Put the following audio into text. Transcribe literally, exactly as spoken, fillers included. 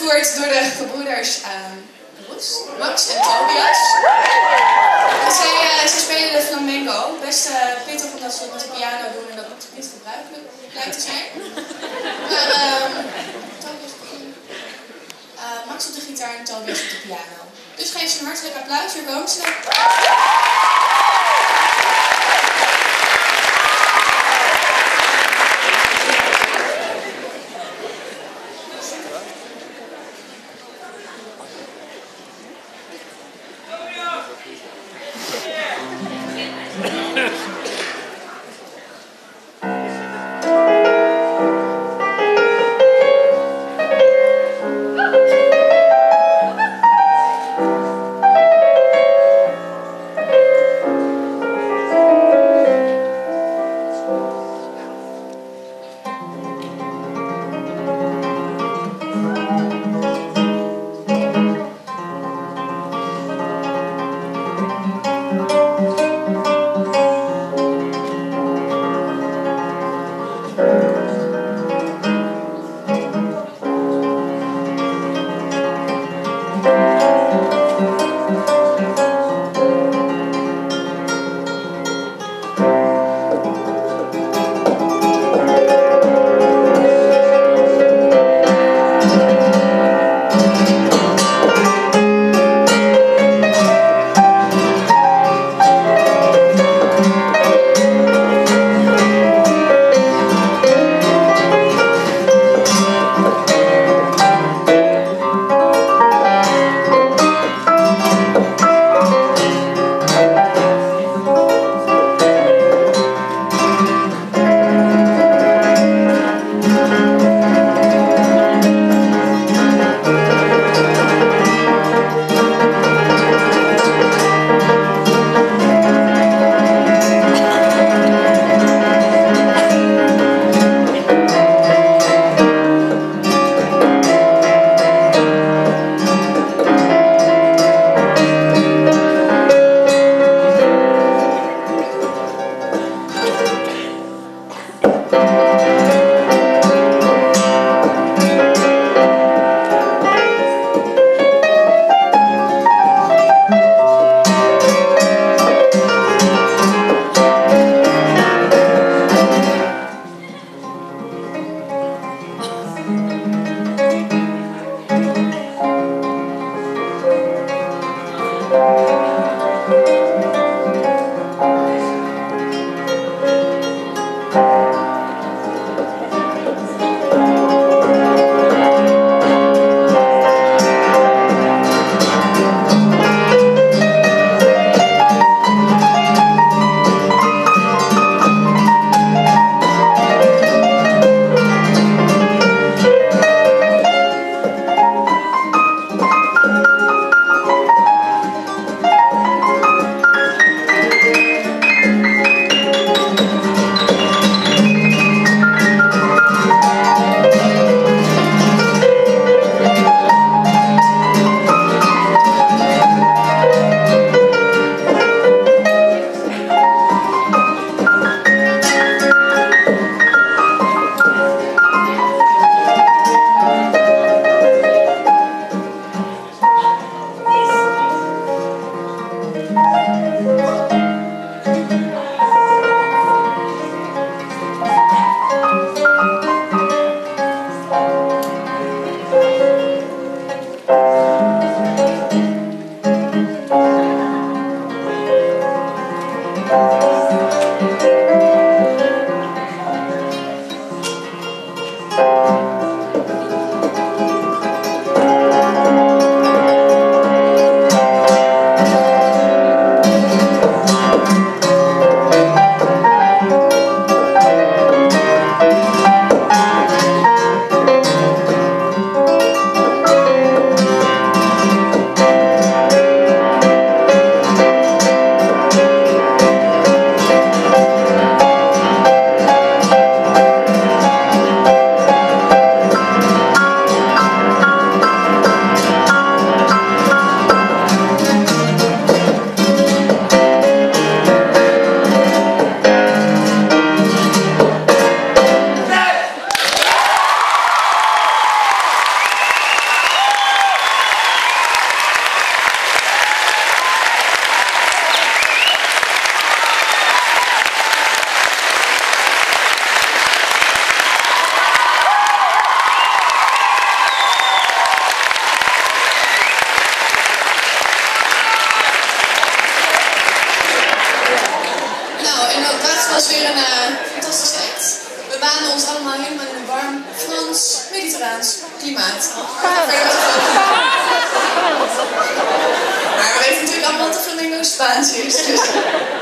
wordt door de gebroeders uh, Max en Tobias. En zij, uh, zij spelen de flamenco. Best uh, pittig omdat ze dat met de piano doen en dat niet gebruikelijk lijkt te zijn. Maar uh, Tobias uh, Max op de gitaar en Tobias op de piano. Dus geef ze een hartelijk applaus, hier komen ze. was weer een uh, fantastisch act. We banen ons allemaal helemaal in een warm, Frans, mediterraans klimaat. Maar we weten natuurlijk allemaal dat de flamingo Spaans is. Dus...